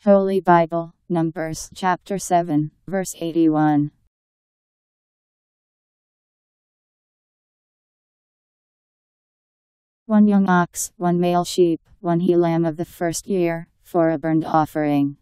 Holy Bible, Numbers chapter 7, verse 81. One young ox, one male sheep, one he lamb of the first year, for a burnt offering.